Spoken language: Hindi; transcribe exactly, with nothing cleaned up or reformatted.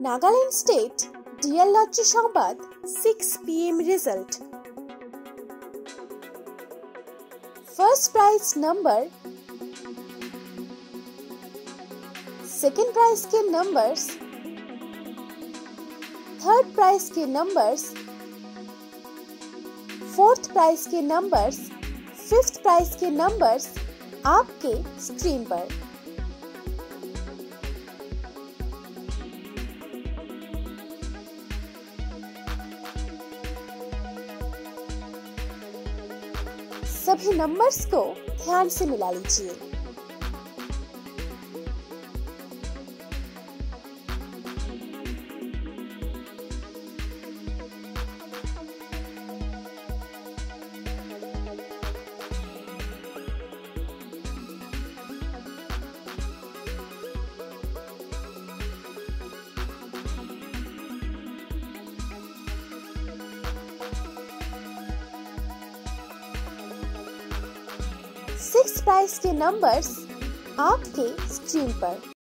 Nagaland State Dear Lottery Sambad six p m result. First prize number, second prize के numbers, third prize के numbers, fourth prize के numbers, fifth prize के numbers आपके स्क्रीन पर। सभी नंबर्स को ध्यान से मिला लीजिए। सिक्स प्राइज के नंबर्स आपके स्क्रीन पर।